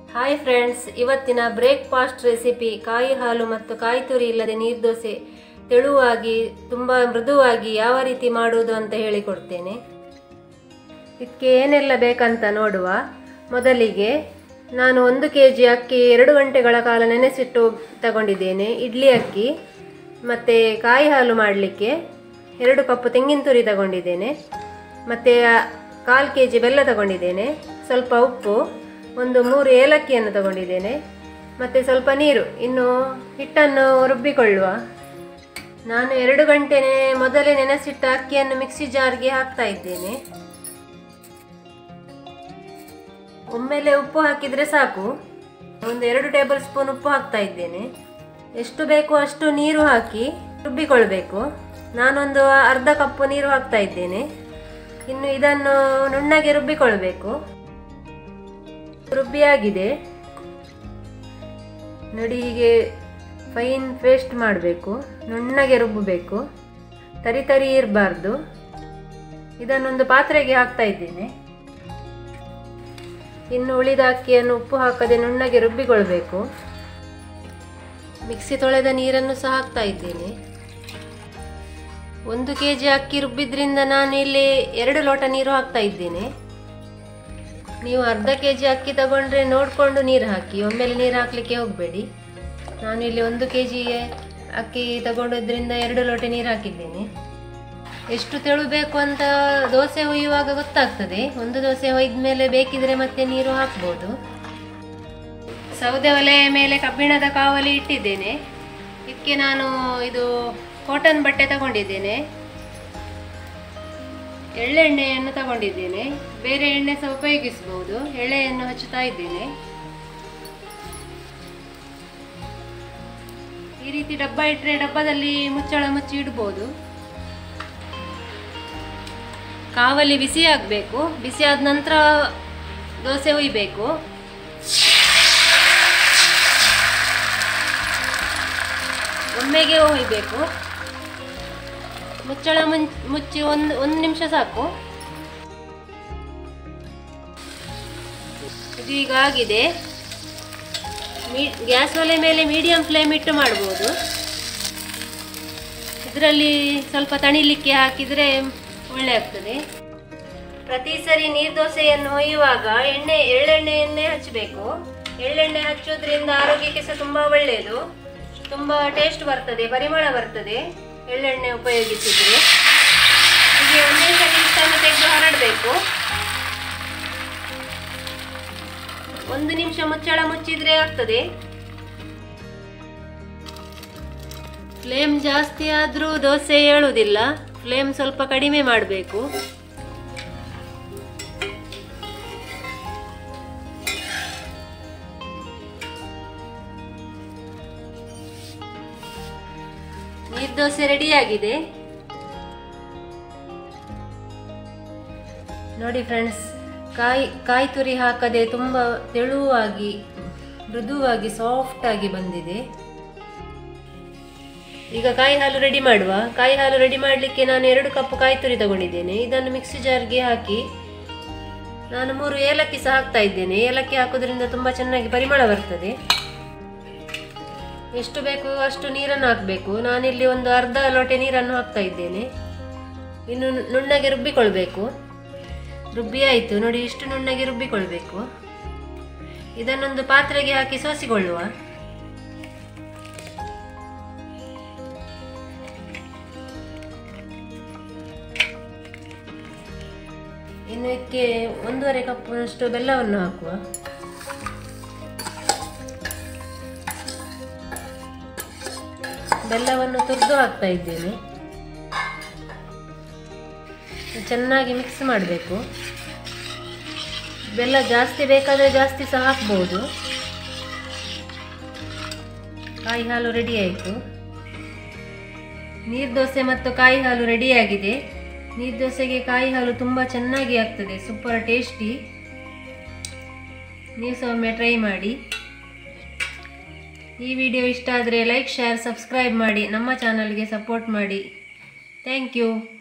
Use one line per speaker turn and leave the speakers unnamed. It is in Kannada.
ಹಾಯ್ ಫ್ರೆಂಡ್ಸ್, ಇವತ್ತಿನ ಬ್ರೇಕ್ಫಾಸ್ಟ್ ರೆಸಿಪಿ ಕಾಯಿ ಹಾಲು ಮತ್ತು ಕಾಯಿ ತುರಿ ಇಲ್ಲದೆ ನೀರು ದೋಸೆ ತೆಳುವಾಗಿ ತುಂಬ ಮೃದುವಾಗಿ ಯಾವ ರೀತಿ ಮಾಡುವುದು ಅಂತ ಹೇಳಿಕೊಡ್ತೇನೆ. ಇದಕ್ಕೆ ಏನೆಲ್ಲ ಬೇಕಂತ ನೋಡುವ. ಮೊದಲಿಗೆ ನಾನು 1 kg ಅಕ್ಕಿ 2 ಗಂಟೆಗಳ ಕಾಲ ನೆನೆಸಿಟ್ಟು ತಗೊಂಡಿದ್ದೇನೆ. ಇಡ್ಲಿ ಅಕ್ಕಿ ಮತ್ತು ಕಾಯಿ ಹಾಲು ಮಾಡಲಿಕ್ಕೆ 2 ಕಪ್ ತೆಂಗಿನ ತುರಿ ತಗೊಂಡಿದ್ದೇನೆ. ಮತ್ತು 1/4 kg ಬೆಲ್ಲ ತಗೊಂಡಿದ್ದೇನೆ. ಸ್ವಲ್ಪ ಉಪ್ಪು, 3 ಏಲಕ್ಕಿಯನ್ನು ತಗೊಂಡಿದ್ದೇನೆ. ಮತ್ತು ಸ್ವಲ್ಪ ನೀರು. ಇನ್ನು ಹಿಟ್ಟನ್ನು ರುಬ್ಬಿಕೊಳ್ಳುವ. ನಾನು 2 ಗಂಟೆ ಮೊದಲೇ ನೆನೆಸಿಟ್ಟ ಅಕ್ಕಿಯನ್ನು ಮಿಕ್ಸಿ ಜಾರ್ಗೆ ಹಾಕ್ತಾ ಇದ್ದೇನೆ. ಒಮ್ಮೆಲೆ ಉಪ್ಪು ಹಾಕಿದರೆ ಸಾಕು. 2 ಟೇಬಲ್ ಸ್ಪೂನ್ ಉಪ್ಪು ಹಾಕ್ತಾ ಇದ್ದೇನೆ. ಎಷ್ಟು ಬೇಕು ಅಷ್ಟು ನೀರು ಹಾಕಿ ರುಬ್ಬಿಕೊಳ್ಬೇಕು. ನಾನೊಂದು ಅರ್ಧ ಕಪ್ ನೀರು ಹಾಕ್ತಾ ಇದ್ದೇನೆ. ಇನ್ನು ಇದನ್ನು ನುಣ್ಣಗೆ ರುಬ್ಬಿಕೊಳ್ಬೇಕು. ರುಬ್ಬಿಯಾಗಿದೆ ನೋಡಿ. ಹೀಗೆ ಫೈನ್ ಪೇಸ್ಟ್ ಮಾಡಬೇಕು. ನುಣ್ಣಗೆ ರುಬ್ಬಬೇಕು, ತರಿ ತರಿ ಇರಬಾರ್ದು. ಇದನ್ನೊಂದು ಪಾತ್ರೆಗೆ ಹಾಕ್ತಾ ಇದ್ದೇನೆ. ಇನ್ನು ಉಳಿದ ಅಕ್ಕಿಯನ್ನು ಉಪ್ಪು ಹಾಕದೆ ನುಣ್ಣಗೆ ರುಬ್ಬಿಕೊಳ್ಬೇಕು. ಮಿಕ್ಸಿ ತೊಳೆದ ನೀರನ್ನು ಸಹ ಹಾಕ್ತಾ ಇದ್ದೇನೆ. 1 kg ಅಕ್ಕಿ ರುಬ್ಬಿದ್ರಿಂದ ನಾನು ಇಲ್ಲಿ 2 ಲೋಟ ನೀರು ಹಾಕ್ತಾ ಇದ್ದೇನೆ. ನೀವು ಅರ್ಧ kg ಅಕ್ಕಿ ತಗೊಂಡ್ರೆ ನೋಡಿಕೊಂಡು ನೀರು ಹಾಕಿ, ಒಮ್ಮೆಲೆ ನೀರು ಹಾಕಲಿಕ್ಕೆ ಹೋಗಬೇಡಿ. ನಾನು ಇಲ್ಲಿ 1 kg ಅಕ್ಕಿ ತಗೊಂಡಿದ್ದರಿಂದ 2 ಲೋಟ ನೀರು ಹಾಕಿದ್ದೇನೆ. ಎಷ್ಟು ತೆಳು ಬೇಕು ಅಂತ ದೋಸೆ ಹುಯ್ಯುವಾಗ ಗೊತ್ತಾಗ್ತದೆ. ಒಂದು ದೋಸೆ ಹೊಯ್ದ ಮೇಲೆ ಬೇಕಿದ್ರೆ ಮತ್ತೆ ನೀರು ಹಾಕ್ಬೋದು. ಸೌದೆ ಒಲೆಯ ಮೇಲೆ ಕಬ್ಬಿಣದ ಕಾವಲಿ ಇಟ್ಟಿದ್ದೇನೆ. ಇದಕ್ಕೆ ನಾನು ಇದು ಕಾಟನ್ ಬಟ್ಟೆ ತಗೊಂಡಿದ್ದೇನೆ. ಎಳ್ಳೆಣ್ಣೆಯನ್ನು ತಗೊಂಡಿದ್ದೇನೆ. ಬೇರೆ ಎಣ್ಣೆ ಸಹ ಉಪಯೋಗಿಸಬಹುದು. ಎಣ್ಣೆಯನ್ನು ಹಚ್ಚುತ್ತಾ ಇದ್ದೇನೆ. ಈ ರೀತಿ ಡಬ್ಬ ಇಟ್ಟರೆ ಡಬ್ಬದಲ್ಲಿ ಮುಚ್ಚಳ ಮುಚ್ಚಿ ಇಡ್ಬೋದು. ಕಾವಲಿ ಬಿಸಿ ಆಗಬೇಕು. ಬಿಸಿ ಆದ ನಂತರ ದೋಸೆ ಹುಯ್ಬೇಕು. ಒಮ್ಮೆಗೆ ಹುಯ್ಬೇಕು. ಮುಚ್ಚಳ ಮುಚ್ಚಿ ಒಂದು ನಿಮಿಷ ಸಾಕು. ಇದು ಈಗ ಆಗಿದೆ. ಗ್ಯಾಸ್ ಒಲೆ ಮೇಲೆ ಮೀಡಿಯಂ ಫ್ಲೇಮ್ ಇಟ್ಟು ಮಾಡ್ಬೋದು. ಇದರಲ್ಲಿ ಸ್ವಲ್ಪ ತಣಿಲಿಕ್ಕೆ ಹಾಕಿದರೆ ಒಳ್ಳೆ ಆಗ್ತದೆ. ಪ್ರತಿ ಸರಿ ನೀರು ದೋಸೆಯನ್ನು ಹೊಯ್ಯುವಾಗ ಎಳ್ಳೆಣ್ಣೆಯನ್ನೇ ಹಚ್ಚಬೇಕು. ಎಳ್ಳೆಣ್ಣೆ ಹಚ್ಚೋದ್ರಿಂದ ಆರೋಗ್ಯಕ್ಕೆ ಸಹ ತುಂಬ ಒಳ್ಳೆಯದು. ತುಂಬ ಟೇಸ್ಟ್ ಬರ್ತದೆ, ಪರಿಮಳ ಬರ್ತದೆ ಎಳ್ಳೆಣ್ಣೆ ಉಪಯೋಗಿಸಿದರೆ. ಹೀಗೆ ಒಂದೇ ಸರಿ ಹಿಟ್ಟನ್ನು ತೆಗೆದು ಹರಡಬೇಕು. 1 ನಿಮಿಷ ಮುಚ್ಚಳ ಮುಚ್ಚಿದ್ರೆ ಆಗ್ತದೆ. ಫ್ಲೇಮ್ ಜಾಸ್ತಿ ಆದರೂ ದೋಸೆ ಏಳುವುದಿಲ್ಲ. ಫ್ಲೇಮ್ ಸ್ವಲ್ಪ ಕಡಿಮೆ ಮಾಡಬೇಕು. ನೀರು ದೋಸೆ ರೆಡಿಯಾಗಿದೆ ನೋಡಿ ಫ್ರೆಂಡ್ಸ್. ಕಾಯಿ ತುರಿ ಹಾಕದೆ ತುಂಬ ತೆಳುವಾಗಿ ಮೃದುವಾಗಿ ಸಾಫ್ಟ್ ಆಗಿ ಬಂದಿದೆ. ಈಗ ಕಾಯಿ ಹಾಲು ರೆಡಿ ಮಾಡುವ. ಕಾಯಿ ಹಾಲು ರೆಡಿ ಮಾಡಲಿಕ್ಕೆ ನಾನು 2 ಕಪ್ ಕಾಯಿ ತುರಿ ತಗೊಂಡಿದ್ದೇನೆ. ಇದನ್ನು ಮಿಕ್ಸಿ ಜಾರ್ಗೆ ಹಾಕಿ ನಾನು 3 ಏಲಕ್ಕಿ ಸಹ ಹಾಕ್ತಾ ಇದ್ದೇನೆ. ಏಲಕ್ಕಿ ಹಾಕೋದ್ರಿಂದ ತುಂಬ ಚೆನ್ನಾಗಿ ಪರಿಮಳ ಬರ್ತದೆ. ಎಷ್ಟು ಬೇಕು ಅಷ್ಟು ನೀರನ್ನು ಹಾಕಬೇಕು. ನಾನಿಲ್ಲಿ ಒಂದು ಅರ್ಧ ಲೋಟೆ ನೀರನ್ನು ಹಾಕ್ತಾ ಇದ್ದೇನೆ. ಇನ್ನು ನುಣ್ಣಗೆ ರುಬ್ಬಿಕೊಳ್ಬೇಕು. ರುಬ್ಬಿ ಆಯಿತು ನೋಡಿ. ಇಷ್ಟು ನುಣ್ಣಗೆ ರುಬ್ಬಿಕೊಳ್ಬೇಕು. ಇದನ್ನೊಂದು ಪಾತ್ರೆಗೆ ಹಾಕಿ ಸೋಸಿಕೊಳ್ಳುವ. ಇನ್ನು ಇದಕ್ಕೆ 1.5 ಕಪ್ನಷ್ಟು ಬೆಲ್ಲವನ್ನು ಹಾಕುವ. ಬೆಲ್ಲವನ್ನು ತುರಿದು ಹಾಕ್ತಾ ಇದ್ದೇನೆ. ಚೆನ್ನಾಗಿ ಮಿಕ್ಸ್ ಮಾಡಬೇಕು. ಬೆಲ್ಲ ಜಾಸ್ತಿ ಬೇಕಾದರೆ ಜಾಸ್ತಿ ಸಹ ಹಾಕ್ಬೋದು. ಕಾಯಿ ಹಾಲು ರೆಡಿ ಆಯಿತು. ನೀರು ದೋಸೆ ಮತ್ತು ಕಾಯಿ ಹಾಲು ರೆಡಿಯಾಗಿದೆ. ನೀರು ದೋಸೆಗೆ ಕಾಯಿ ಹಾಲು ತುಂಬ ಚೆನ್ನಾಗಿ ಆಗ್ತದೆ, ಸೂಪರ್ ಟೇಸ್ಟಿ. ನೀವು ಸಹ ಒಮ್ಮೆ ಟ್ರೈ ಮಾಡಿ. ಈ ವಿಡಿಯೋ ಇಷ್ಟ ಆದರೆ ಲೈಕ್, ಶೇರ್, ಸಬ್ಸ್ಕ್ರೈಬ್ ಮಾಡಿ. ನಮ್ಮ ಚಾನಲ್ಗೆ ಸಪೋರ್ಟ್ ಮಾಡಿ. Thank you.